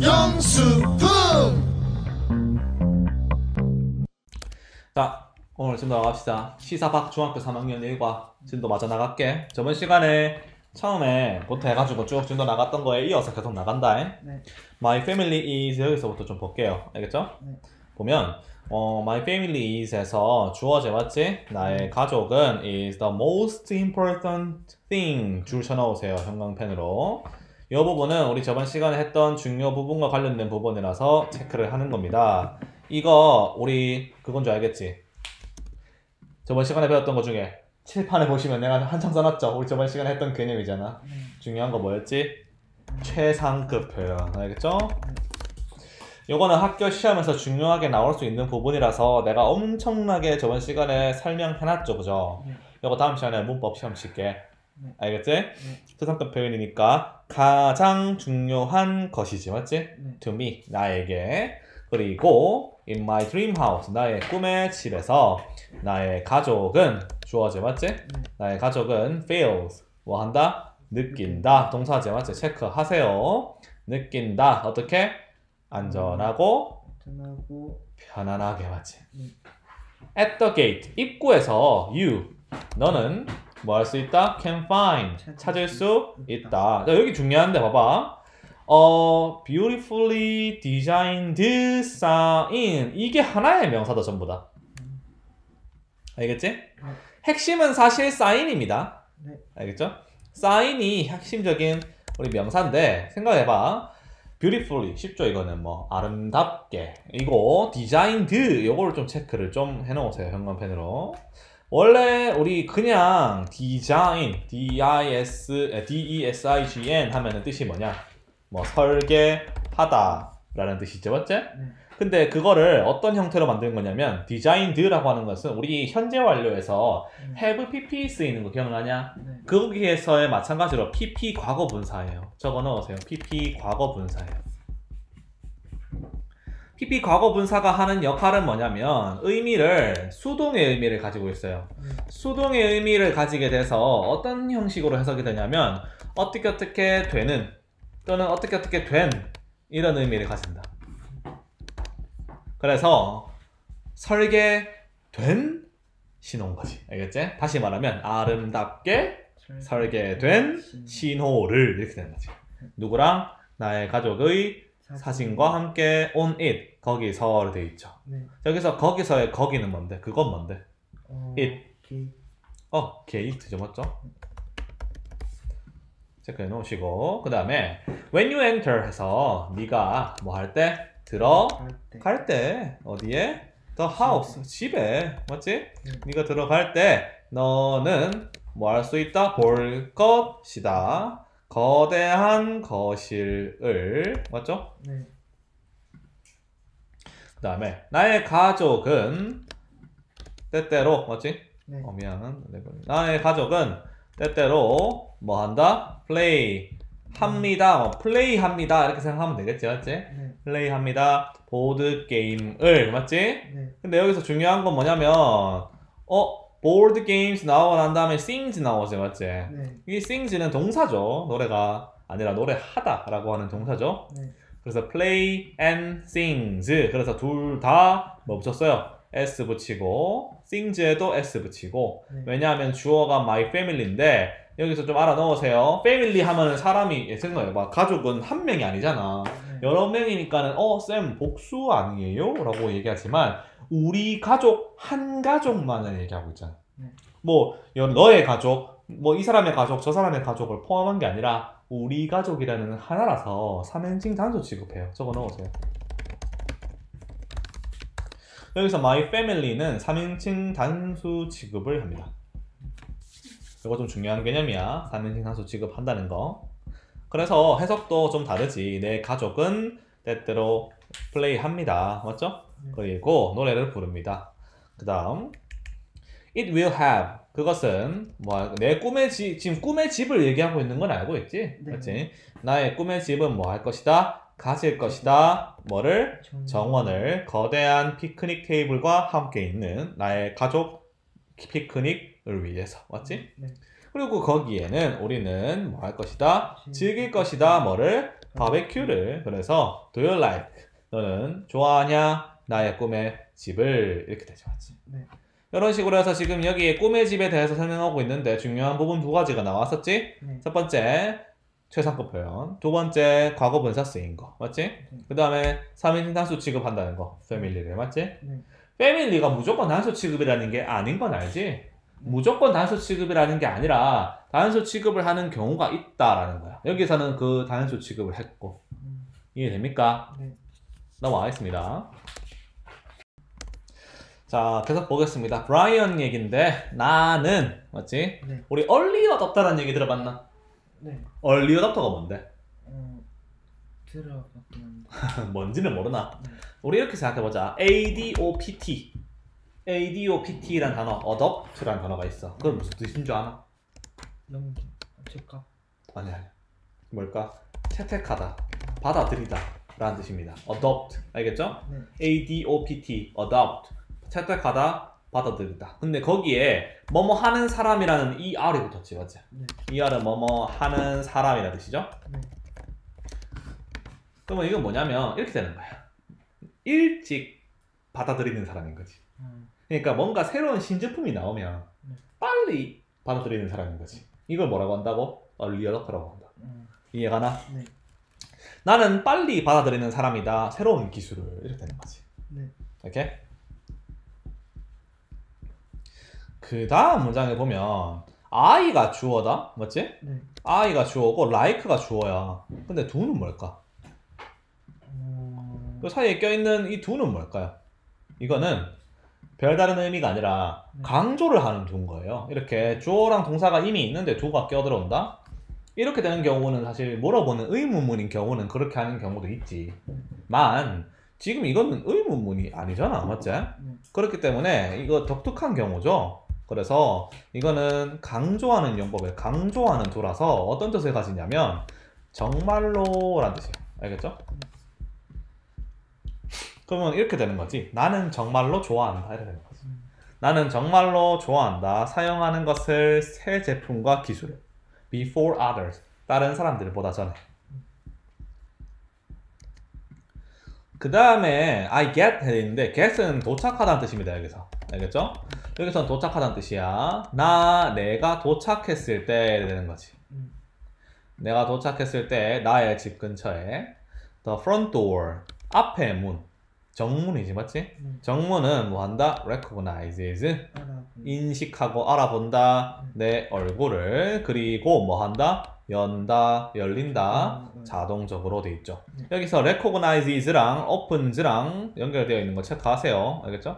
명수풍. 자, 오늘 진도 나갑시다. 시사박 중학교 3학년 1과 진도 맞아 나갈게. 저번 시간에 처음에부터 해가지고 쭉 진도 나갔던 거에 이어서 계속 나간다. 네. My family is 여기서부터 좀 볼게요. 알겠죠? 네. 보면 my family is에서 주어제 맞지? 나의 가족은 is the most important thing 줄 쳐넣으세요. 형광펜으로. 이 부분은 우리 저번 시간에 했던 중요 부분과 관련된 부분이라서 체크를 하는 겁니다. 이거 우리 그건 줄 알겠지? 저번 시간에 배웠던 것 중에 칠판에 보시면 내가 한참 써놨죠? 우리 저번 시간에 했던 개념이잖아. 중요한 거 뭐였지? 최상급 표현. 알겠죠? 요거는 학교 시험에서 중요하게 나올 수 있는 부분이라서 내가 엄청나게 저번 시간에 설명해놨죠, 그죠? 요거 다음 시간에 문법 시험 칠게. 알겠지? 최상급 표현이니까 가장 중요한 것이지, 맞지? To me, 나에게. 그리고 in my dream house, 나의 꿈의 집에서 나의 가족은 주어지, 맞지? 나의 가족은 feels, 뭐 한다? 느낀다. 동사지, 맞지? 체크하세요. 느낀다. 어떻게? 안전하고 편안하게, 맞지? At the gate, 입구에서 you, 너는 뭐 할 수 있다? can find, 찾을 수 있다. 자, 여기 중요한데 봐봐. beautifully designed sign, 이게 하나의 명사다 전부 다. 알겠지? 핵심은 사실 사인입니다. 알겠죠? 사인이 핵심적인 우리 명사인데 생각해봐. beautifully 쉽죠? 이거는 뭐 아름답게. 이거 designed 요거를 좀 체크를 좀 해놓으세요. 형광펜으로. 원래 우리 그냥 design, D-E-S-I-G-N 하면은 뜻이 뭐냐? 뭐 설계하다 라는 뜻이죠, 맞지? 근데 그거를 어떤 형태로 만드는 거냐면 designed라고 하는 것은 우리 현재 완료에서 have pp 쓰이는 거 기억나냐? 거기에서의 마찬가지로 pp 과거 분사예요. 적어 넣으세요. pp 과거 분사예요. pp 과거 분사가 하는 역할은 뭐냐면 의미를 수동의 의미를 가지고 있어요. 수동의 의미를 가지게 돼서 어떤 형식으로 해석이 되냐면 어떻게 되는 또는 어떻게 된 이런 의미를 가진다. 그래서 설계된 신호인 거지. 알겠지? 다시 말하면 아름답게 설계된 신호를 이렇게 되는 거지. 누구랑? 나의 가족의 사진과 함께 on it, 거기서 돼 있죠. 여기서 거기서의 거기는 뭔데? 그건 뭔데? it. gate죠, 맞죠? 체크해 놓으시고 그 다음에 when you enter 해서 네가 뭐 할 때? 들어갈 때 어디에? the house, 집에. 맞지? 네가 들어갈 때 너는 뭐 할 수 있다? 볼 것이다. 거대한 거실을. 맞죠? 그 다음에 나의 가족은 때때로 맞지? 미안은 나의 가족은 때때로 뭐 한다? play 합니다. 플레이 합니다. 이렇게 생각하면 되겠지, 맞지? 플레이 합니다. 보드 게임을. 맞지? 근데 여기서 중요한 건 뭐냐면 board games 나오고 난 다음에 sings 나오지, 맞지? 이 sings는 동사죠. 노래가 아니라 노래하다 라고 하는 동사죠. 그래서 play and sings. 그래서 둘 다 뭐 붙였어요? s 붙이고 sings에도 s 붙이고. 왜냐하면 주어가 my family인데 여기서 좀 알아 넣으세요. 패밀리 하면은 사람이 생각해봐. 가족은 한 명이 아니잖아. 여러 명이니까는 쌤 복수 아니에요? 라고 얘기하지만 우리 가족 한 가족만을 얘기하고 있잖아. 뭐 너의 가족, 뭐 이 사람의 가족, 저 사람의 가족을 포함한 게 아니라 우리 가족이라는 하나라서 3인칭 단수 취급해요. 적어 넣으세요. 여기서 my family는 3인칭 단수 취급을 합니다. 이거 좀 중요한 개념이야. 3인칭 단수 취급한다는 거. 그래서 해석도 좀 다르지. 내 가족은 때때로 플레이합니다. 맞죠? 그리고 노래를 부릅니다. 그 다음 It will have, 그것은 뭐 내 꿈의 집, 지금 꿈의 집을 얘기하고 있는 건 알고 있지? 그렇지? 나의 꿈의 집은 뭐 할 것이다? 가질 것이다. 뭐를? 정원을. 거대한 피크닉 테이블과 함께 있는 나의 가족 피크닉을 위해서. 맞지? 그리고 거기에는 우리는 뭐 할 것이다? 즐길 것이다. 뭐를? 바베큐를. 그래서 do you like? 너는 좋아하냐? 나의 꿈의 집을. 이렇게 되죠. 맞지? 네. 이런 식으로 해서 지금 여기 꿈의 집에 대해서 설명하고 있는데 중요한 부분 두 가지가 나왔었지? 네. 첫 번째 최상급 표현, 두 번째 과거 분사 쓰인 거, 맞지? 그 다음에 3인칭 단수 취급한다는 거, family를, 맞지? 네. family가 무조건 단수 취급이라는 게 아닌 건 알지? 무조건 단수 취급이라는 게 아니라 단수 취급을 하는 경우가 있다라는 거야. 여기서는 그 단수 취급을 했고. 이해됩니까? 네. 넘어가겠습니다. 자, 계속 보겠습니다. 브라이언 얘기인데 나는, 맞지? 네. 우리 early adopter라는 얘기 들어봤나? 네. early adopter가 뭔데? 들어봤는데. 뭔지는 모르나? 네. 우리 이렇게 생각해보자. ADOPT. ADOPT라는 단어, adopt라는 단어가 있어. 그건 무슨 뜻인 줄 아나? 연기. 즉각. 아니야. 뭘까? 채택하다, 받아들이다 라는 뜻입니다. adopt. 알겠죠? 네. ADOPT, adopt. 채택하다, 받아들이다. 근데 거기에 뭐뭐 하는 사람이라는 ER이 붙었지, 맞지? 네. ER은 뭐뭐 하는 사람이라는 뜻이죠? 네. 그러면 이건 뭐냐면 이렇게 되는 거야. 일찍 받아들이는 사람인 거지. 그러니까 뭔가 새로운 신제품이 나오면 빨리 받아들이는 사람인 거지. 이걸 뭐라고 한다고? early adopter라고 한다. 이해가 나? 네. 나는 빨리 받아들이는 사람이다. 새로운 기술을. 이렇게 되는 거지. 네. 이렇게. 그 다음 문장에 보면 I가 주어다. 맞지? 네. I가 주어고 like가 주어야. 근데 do는 뭘까? 그 사이에 껴있는 이 do는 뭘까요? 이거는 별다른 의미가 아니라 강조를 하는 do인 거예요. 이렇게 주어랑 동사가 이미 있는데 do가 껴들어온다? 이렇게 되는 경우는 사실 물어보는 의문문인 경우는 그렇게 하는 경우도 있지만 지금 이거는 의문문이 아니잖아. 맞지? 그렇기 때문에 이거 독특한 경우죠. 그래서 이거는 강조하는 용법에 강조하는 do라서 어떤 뜻을 가지냐면 정말로 라는 뜻이에요. 알겠죠? 그러면 이렇게 되는 거지. 나는 정말로 좋아한다. 이렇게 되는 거지. 나는 정말로 좋아한다. 사용하는 것을 새 제품과 기술을 before others. 다른 사람들보다 전에. 그 다음에 I get 해있는데 get은 도착하다는 뜻입니다. 여기서. 알겠죠? 여기서는 도착하다는 뜻이야. 내가 도착했을 때 되는 거지. 내가 도착했을 때 나의 집 근처에 the front door. 앞에 문. 정문이지, 맞지? 정문은 뭐 한다? recognizes. 인식하고 알아본다. 내 얼굴을. 그리고 뭐 한다? 연다, 열린다. 자동적으로 돼 있죠. 여기서 recognizes랑 opens랑 연결되어 있는 거 체크하세요. 알겠죠?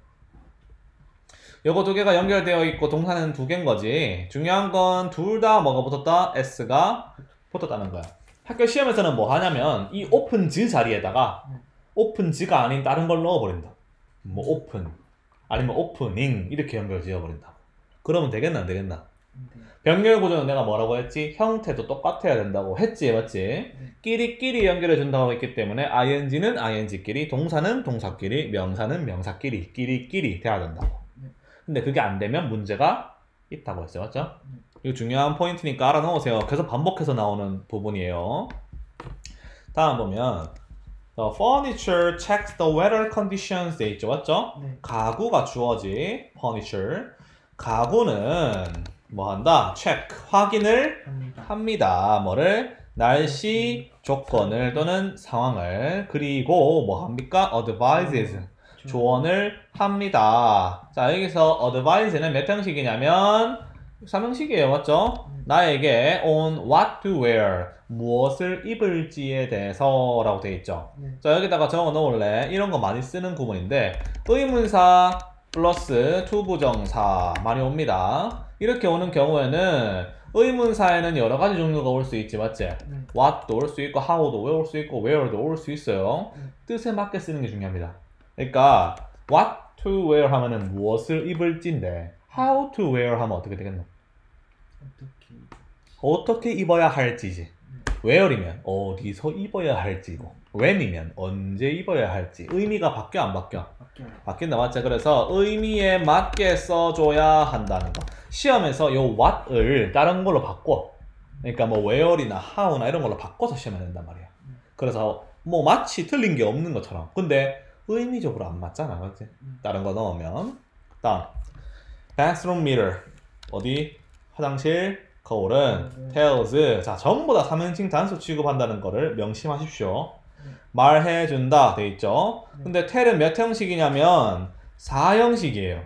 요거 두 개가 연결되어 있고 동사는 두 개인 거지. 중요한 건 둘 다 뭐가 붙었다? s가 붙었다는 거야. 학교 시험에서는 뭐 하냐면 이 opens 자리에다가 opens가 아닌 다른 걸 넣어버린다. 뭐 open 아니면 opening 이렇게 연결 지어버린다. 그러면 되겠나 안 되겠나? 병렬 구조는 내가 뭐라고 했지? 형태도 똑같아야 된다고 했지, 맞지? 끼리끼리 연결해 준다고 했기 때문에 ing는 ing끼리, 동사는 동사끼리, 명사는 명사끼리, 끼리끼리 돼야 된다고. 근데 그게 안 되면 문제가 있다고 했어요, 맞죠? 이거 중요한 포인트니까 알아놓으세요. 계속 반복해서 나오는 부분이에요. 다음 보면 The furniture checks the weather conditions 돼 있죠, 맞죠? 가구가 주어지, furniture. 가구는 뭐 한다? check, 확인을 합니다. 뭐를? 날씨 조건을 또는 상황을. 그리고 뭐 합니까? advises, 조언을 합니다. 자, 여기서 advise는 몇 형식이냐면 3형식이에요, 맞죠? 나에게 on what to wear, 무엇을 입을지에 대해서 라고 되어 있죠. 자, 여기다가 적어 놓을래. 이런 거 많이 쓰는 구문인데 의문사 플러스 투부정사 많이 옵니다. 이렇게 오는 경우에는 의문사에는 여러 가지 종류가 올 수 있지, 맞지? what도 올 수 있고 how도 올 수 있고 where도 올 수 있어요. 뜻에 맞게 쓰는 게 중요합니다. 그러니까 what to wear 하면은 무엇을 입을지인데 how to wear 하면 어떻게 되겠노? 어떻게 입어야 할지지. where이면 어디서 입어야 할지고 when이면 언제 입어야 할지. 의미가 바뀌어 안 바뀌어? 바뀐다, 맞죠? 그래서 의미에 맞게 써줘야 한다는 거. 시험에서 요 what을 다른 걸로 바꿔. 그러니까 뭐 where이나 how나 이런 걸로 바꿔서 시험에 낸단 말이야. 그래서 뭐 마치 틀린 게 없는 것처럼. 근데 의미적으로 안 맞잖아, 맞지? 다른 거 넣으면. 다음, bathroom mirror. 어디? 화장실 거울은 tells. 자, 전부 다 3인칭 단수 취급한다는 거를 명심하십시오. 말해준다 돼 있죠. 근데 tell은 몇 형식이냐면 4형식이에요.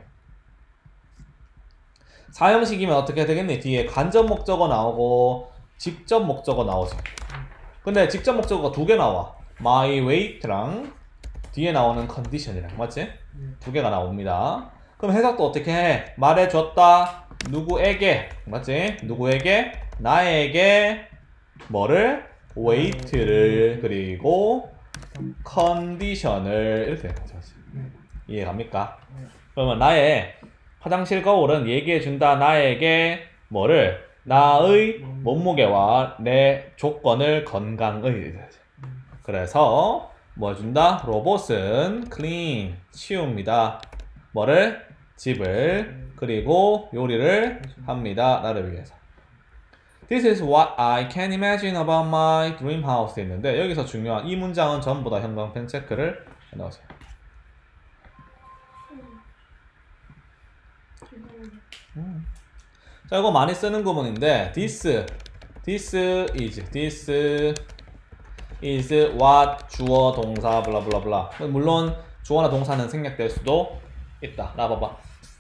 4형식이면 어떻게 되겠니? 뒤에 간접 목적어 나오고 직접 목적어 나오죠. 근데 직접 목적어가 2개 나와. my wait랑 뒤에 나오는 condition이랑, 맞지? 2개가 나옵니다. 그럼 해석도 어떻게 해? 말해줬다. 누구에게? 맞지? 누구에게? 나에게 뭐를? wait를 그리고 condition을 이렇게 되는 거지. 이해 갑니까? 그러면 나의 화장실 거울은 얘기해준다. 나에게 뭐를? 나의 몸무게와 내 조건을 건강의. 그래서 뭐 준다? 로봇은 clean, 치웁니다. 뭐를? 집을 그리고 요리를 합니다. 나를 위해서. This is what I can imagine about my dream house 있는데 여기서 중요한 이 문장은 전부 다 형광펜 체크를 해놓으세요. 자, 이거 많이 쓰는 구문인데 this is what 주어 동사 블라블라블라. 물론 주어나 동사는 생략될 수도 있다. 나 봐봐.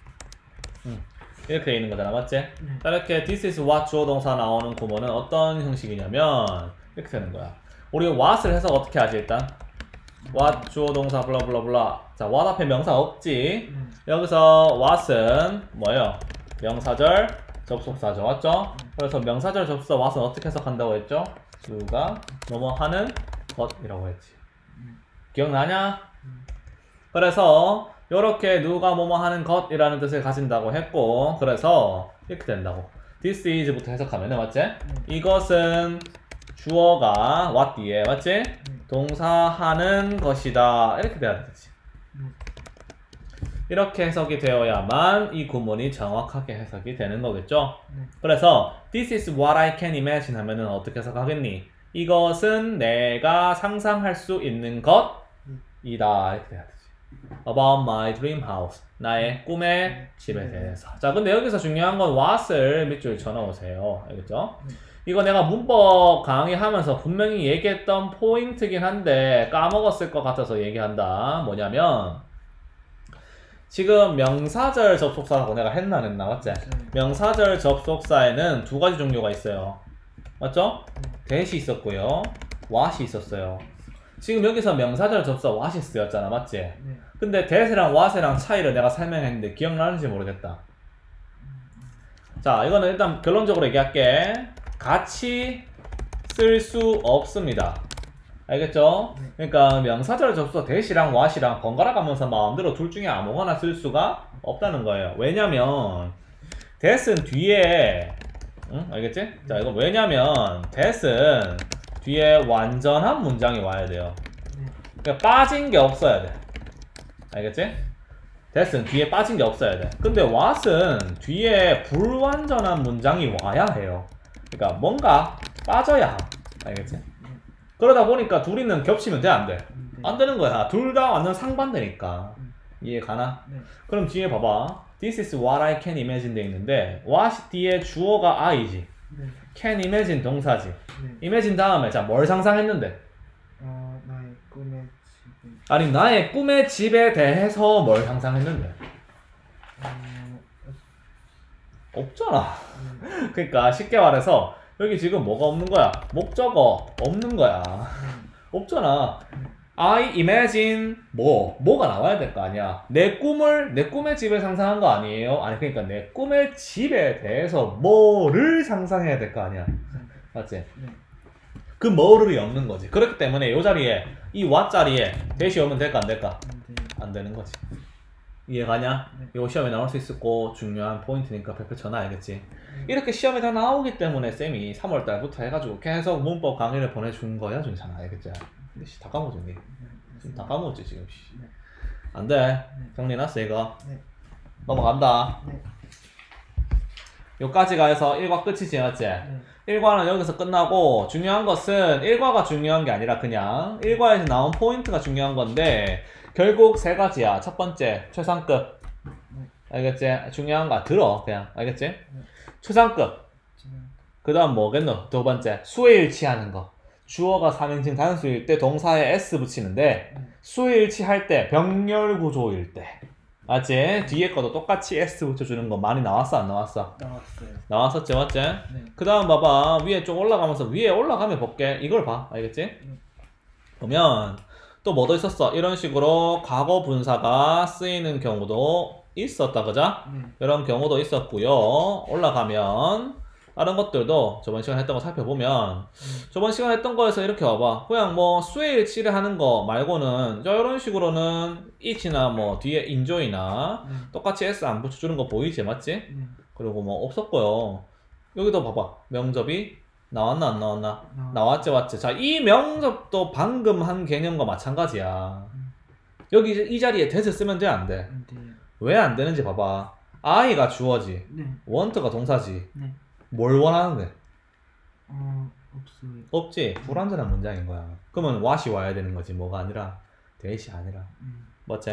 이렇게 있는 거잖아, 맞지? 자, 이렇게 this is what 주어 동사 나오는 구문은 어떤 형식이냐면 이렇게 되는 거야. 우리 what을 해석 어떻게 하지 일단? what 주어 동사 블라블라블라. 자, what 앞에 명사 없지? 여기서 what은 뭐예요? 명사절 접속사죠, 맞죠? 그래서 명사절 접속사 what은 어떻게 해석한다고 했죠? 누가 뭐뭐 하는 것이라고 했지. 기억나냐? 그래서 요렇게 누가 뭐뭐 하는 것이라는 뜻을 가진다고 했고, 그래서 이렇게 된다고. This is부터 해석하면 맞지? 이것은 주어가 what 뒤에 맞지? 동사하는 것이다 이렇게 돼야 되지. 이렇게 해석이 되어야만 이 구문이 정확하게 해석이 되는 거겠죠? 그래서 This is what I can imagine 하면은 어떻게 해석하겠니? 이것은 내가 상상할 수 있는 것이다 이렇게 돼야 되지. About my dream house. 나의 꿈의 집에 대해서. 자, 근데 여기서 중요한 건 what을 밑줄 쳐넣으세요. 알겠죠? 이거 내가 문법 강의하면서 분명히 얘기했던 포인트긴 한데 까먹었을 것 같아서 얘기한다. 뭐냐면 지금 명사절 접속사라고 내가 했나 안 했나 맞지? 명사절 접속사에는 2가지 종류가 있어요. 맞죠? that이 있었고요. what이 있었어요. 지금 여기서 명사절 접속사 what이 쓰였잖아. 맞지? 근데 that이랑 what이랑 차이를 내가 설명했는데 기억나는지 모르겠다. 자, 이거는 일단 결론적으로 얘기할게. 같이 쓸 수 없습니다. 알겠죠? 그러니까 명사절 접속사 that이랑 what이랑 번갈아 가면서 마음대로 둘 중에 아무거나 쓸 수가 없다는 거예요. 왜냐면 that은 뒤에 알겠지? 자, 이거 왜냐면 that은 뒤에 완전한 문장이 와야 돼요. 그러니까 빠진 게 없어야 돼. 알겠지? that은 뒤에 빠진 게 없어야 돼. 근데 what은 뒤에 불완전한 문장이 와야 해요. 그러니까 뭔가 빠져야 함. 알겠지? 그러다 보니까 둘이는 겹치면 돼, 안 돼? 안 되는 거야. 둘 다 완전 상반되니까. 이해 가나? 그럼 뒤에 봐봐. This is what I can imagine 돼 있는데 what 뒤에 주어가 I지. can imagine 동사지. imagine 다음에 자, 뭘 상상했는데? 나의 꿈의 집에 아니, 나의 꿈의 집에 대해서 뭘 상상했는데? 없잖아. 그러니까 쉽게 말해서 여기 지금 뭐가 없는 거야? 목적어 없는 거야. 없잖아. I imagine 뭐가 나와야 될 거 아니야. 내 꿈의 집을 상상한 거 아니에요? 아니, 그러니까 내 꿈의 집에 대해서 뭐를 상상해야 될 거 아니야. 맞지? 그 뭐를이 없는 거지. 그렇기 때문에 이 자리에 이 what 자리에 대시 오면 될까 안 될까? 안 되는 거지. 이해가냐? 이거 시험에 나올 수 있었고 중요한 포인트니까 100% 전화해야겠지. 이렇게 시험에 다 나오기 때문에 쌤이 3월달부터 해가지고 계속 문법 강의를 보내준 거야, 준찬아. 알겠지? 다 까먹었지. 지금 다 까먹었지 지금. 안돼. 정리났어 이거. 넘어간다. 요까지가 해서 1과 끝이지, 맞지? 1과는 여기서 끝나고 중요한 것은 1과가 중요한 게 아니라 그냥 1과에서 나온 포인트가 중요한 건데 결국 세 가지야. 첫 번째, 최상급. 알겠지? 중요한 거 들어, 그냥. 알겠지? 최상급. 그 다음 뭐겠노? 두 번째, 수일치하는 거. 주어가 3인칭 단수일 때 동사에 s 붙이는데 수일치할 때, 병렬구조일 때. 맞지? 뒤에 거도 똑같이 s 붙여주는 거 많이 나왔어, 안 나왔어? 나왔어요. 나왔었지, 맞지? 네. 그 다음 봐봐. 위에 좀 올라가면서 위에 올라가면 볼게. 이걸 봐. 알겠지? 보면 또 뭐도 있었어. 이런 식으로 과거 분사가 쓰이는 경우도 있었다, 그죠? 이런 경우도 있었고요. 올라가면 다른 것들도 저번 시간에 했던 거 살펴보면 저번 시간에 했던 거에서 이렇게 와봐. 그냥 뭐 수일치를 하는 거 말고는 이런 식으로는 it나 뭐 뒤에 enjoy나 똑같이 s 안 붙여주는 거 보이지, 맞지? 그리고 뭐 없었고요. 여기도 봐봐. 명접이 나왔나 안 나왔나? 나왔지, 맞지? 자, 이 명접도 방금 한 개념과 마찬가지야. 여기 이 자리에 that을 쓰면 돼, 안 돼? 왜 안 되는지 봐봐. I가 주어지, want가 동사지. 뭘 원하는데? 없어요. 없지? 불완전한 문장인 거야. 그러면 what이 와야 되는 거지, 뭐가 아니라 that이 아니라. 맞지?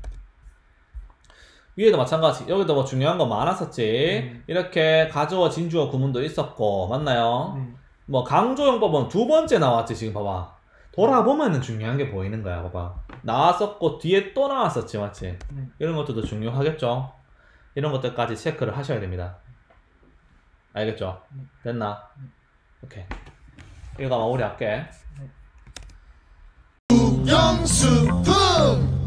위에도 마찬가지. 여기도 뭐 중요한 거 많았었지. 이렇게 가주어, 진주어 구문도 있었고, 맞나요? 뭐 강조용법은 두 번째 나왔지. 지금 봐봐. 돌아보면은 중요한 게 보이는 거야. 봐봐. 나왔었고 뒤에 또 나왔었지, 맞지? 이런 것들도 중요하겠죠. 이런 것들까지 체크를 하셔야 됩니다. 알겠죠? 됐나? 오케이. 이거 마무리할게. 영수풍